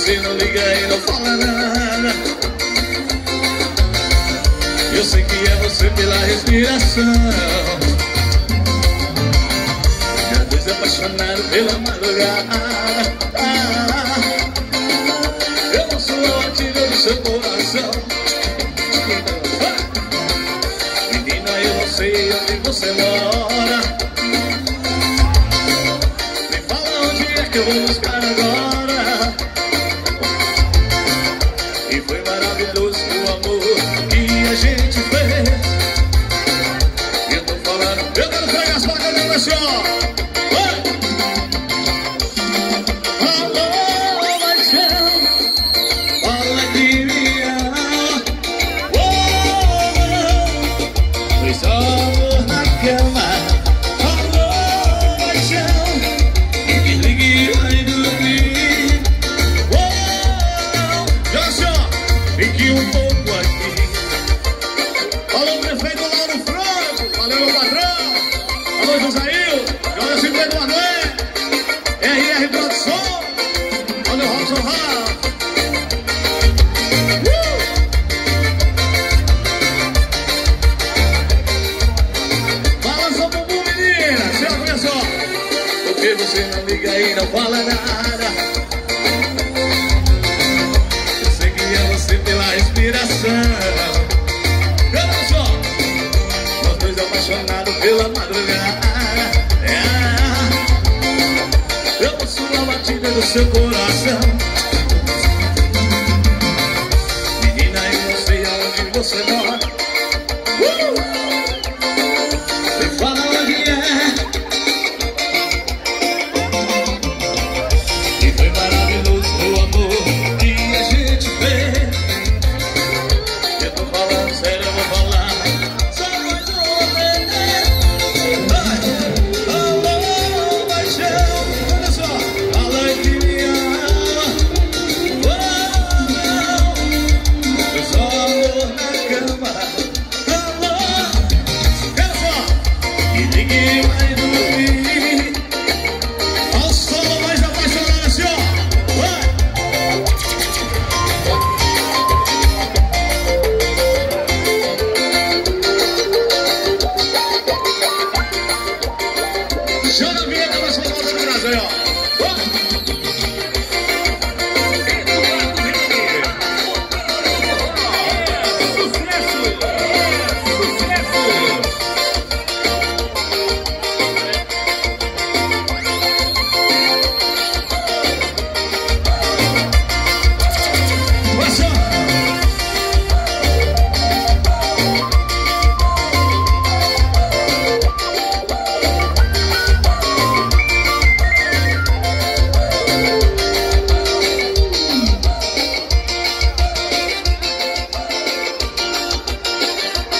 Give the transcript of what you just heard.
você não liga e não fala nada. Eu sei que é você pela respiração. Já dois apaixonados pela madrugada. Eu não sou a batida do seu coração. Menina, eu não sei onde você mora. Me fala onde é que eu vou buscar agora. E foi maravilhoso o amor que a gente fez. Eu tô falando, eu quero pegar as placas dela assim, ó. Alô, paixão, fala que me ama. Pois amor na cama. Alô, paixão, me desligue e vai dormir. Já assim, ó, fique um pouco aqui. Alô, prefeito Lauro Franco, valeu meu patrão. Alô, Josail, Joga 50 Manuel, RR Produção, olha o Robson Rá. Balança o bumbum, menina, se olha só. Porque você não liga e não fala nada. Eu sei que é você pela respiração. Olha só, nós dois apaixonados pela madrugada. Eu ouço a batida do seu coração. Menina, eu não sei aonde você mora.